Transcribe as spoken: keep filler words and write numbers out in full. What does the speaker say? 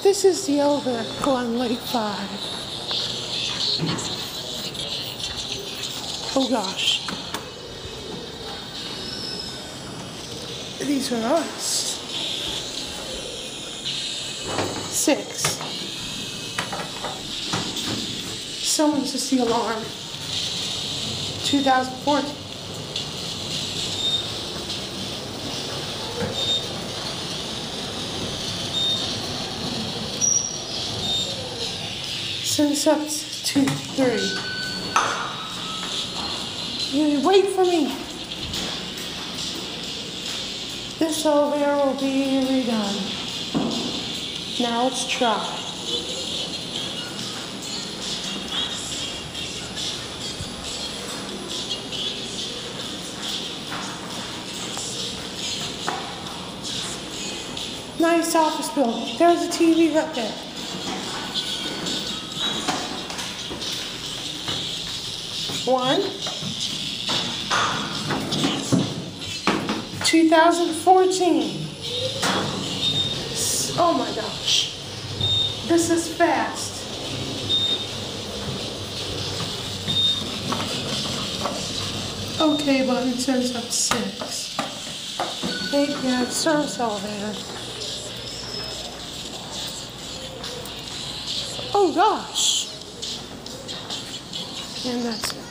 This is the elevator on Lake five. Oh gosh. These are us. Six. Someone's just the alarm. two thousand fourteen. Since up to three. You wait for me. This elevator will be redone. Now let's try. Nice office building. There's a T V right there. One. two thousand fourteen. Oh my gosh. This is fast. Okay, but it says up six. Eight, yeah, it's service elevator. Oh gosh. And that's it.